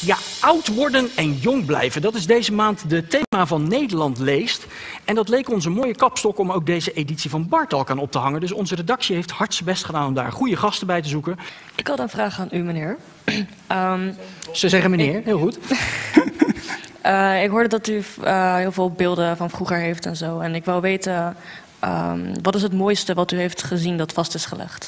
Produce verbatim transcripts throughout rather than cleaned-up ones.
Ja, oud worden en jong blijven, dat is deze maand de thema van Nederland leest. En dat leek ons een mooie kapstok om ook deze editie van Bartalk aan op te hangen. Dus onze redactie heeft hard zijn best gedaan om daar goede gasten bij te zoeken. Ik had een vraag aan u, meneer. um, Ze zeggen meneer, heel goed. uh, ik hoorde dat u uh, heel veel beelden van vroeger heeft en zo. En ik wou weten, um, wat is het mooiste wat u heeft gezien dat vast is gelegd?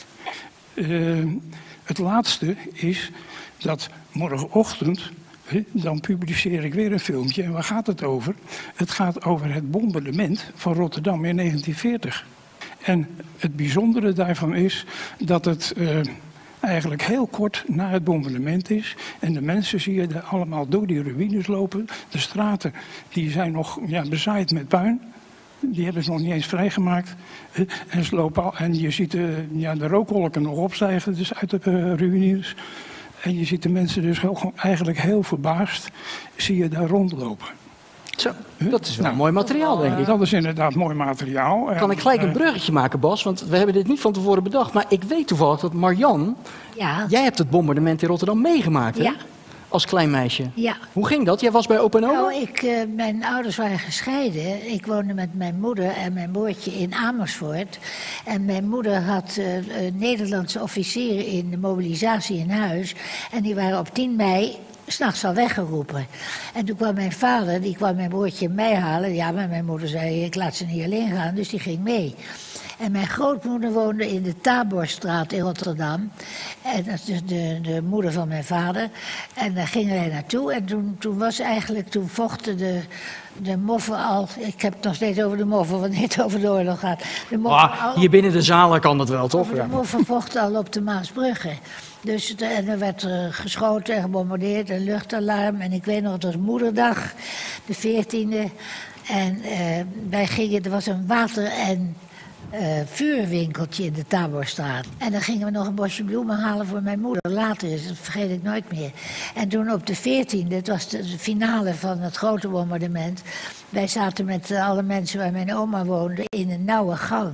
Uh, het laatste is dat morgenochtend, dan publiceer ik weer een filmpje. En waar gaat het over? Het gaat over het bombardement van Rotterdam in negentien veertig. En het bijzondere daarvan is dat het uh, eigenlijk heel kort na het bombardement is. En de mensen zie je er allemaal door die ruïnes lopen. De straten die zijn nog ja, bezaaid met puin. Die hebben ze nog niet eens vrijgemaakt. En, ze lopen al, en je ziet uh, ja, de rookwolken nog opstijgen dus uit de uh, ruïnes. En je ziet de mensen dus heel, eigenlijk heel verbaasd, zie je daar rondlopen. Zo, dat is wel nou, mooi materiaal, denk ik. Dat is inderdaad mooi materiaal. Kan ik gelijk een bruggetje maken, Bas? Want we hebben dit niet van tevoren bedacht. Maar ik weet toevallig dat Marjan, ja. jij hebt het bombardement in Rotterdam meegemaakt, hè? Ja. Als klein meisje. Ja. Hoe ging dat? Jij was bij opa en oma? Nou, ik, uh, mijn ouders waren gescheiden. Ik woonde met mijn moeder en mijn broertje in Amersfoort. En mijn moeder had uh, uh, Nederlandse officieren in de mobilisatie in huis. En die waren op tien mei 's nachts al weggeroepen. En toen kwam mijn vader, die kwam mijn broertje en mij halen. Ja, maar mijn moeder zei, ik laat ze niet alleen gaan, dus die ging mee. En mijn grootmoeder woonde in de Taborstraat in Rotterdam. En dat is de, de moeder van mijn vader. En daar gingen wij naartoe. En toen, toen was eigenlijk, toen vochten de, de moffen al... Ik heb het nog steeds over de moffen, wanneer het over de oorlog gaat. De ah, al, hier binnen de zalen kan dat wel, toch? De moffen vochten al op de Maasbrugge. Dus de, en er werd uh, geschoten en gebombardeerd, een luchtalarm. En ik weet nog, het was moederdag, de veertiende. En uh, wij gingen, er was een water- en... Uh, vuurwinkeltje in de Taborstraat. En dan gingen we nog een bosje bloemen halen voor mijn moeder. Later is, dat vergeet ik nooit meer. En toen op de veertiende, het was de finale van het grote bombardement. Wij zaten met alle mensen waar mijn oma woonde in een nauwe gang.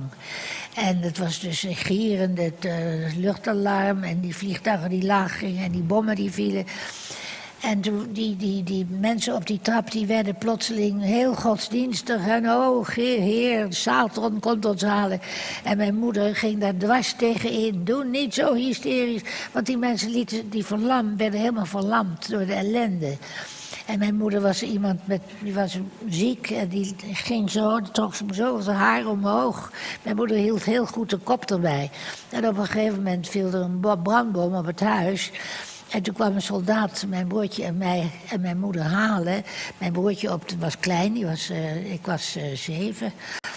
En het was dus gierend, het uh, luchtalarm en die vliegtuigen die laag gingen en die bommen die vielen. En toen, die, die, die mensen op die trap die werden plotseling heel godsdienstig. En oh, heer, heer, Satan komt ons halen. En mijn moeder ging daar dwars tegenin. Doe niet zo hysterisch. Want die mensen lieten, die verlam, werden helemaal verlamd door de ellende. En mijn moeder was iemand met, die was ziek en die ging zo, die trok ze zo zijn haar omhoog. Mijn moeder hield heel goed de kop erbij. En op een gegeven moment viel er een brandbom op het huis. En toen kwam een soldaat mijn broertje en mij en mijn moeder halen. Mijn broertje op, was klein, die was, uh, ik was uh, zeven.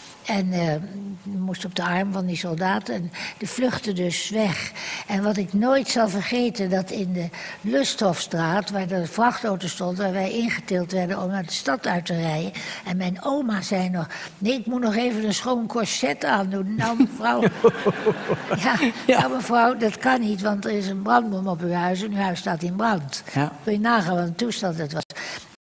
En uh, moest op de arm van die soldaat en die vluchtte dus weg. En wat ik nooit zal vergeten, dat in de Lusthofstraat, waar de vrachtauto stond, waar wij ingetild werden om naar de stad uit te rijden. En mijn oma zei nog, nee, ik moet nog even een schoon corset aandoen. Nou mevrouw, ja, ja. Nou, mevrouw, dat kan niet, want er is een brandbom op uw huis en uw huis staat in brand. Ja. Kun je nagaan wat een toestand het was.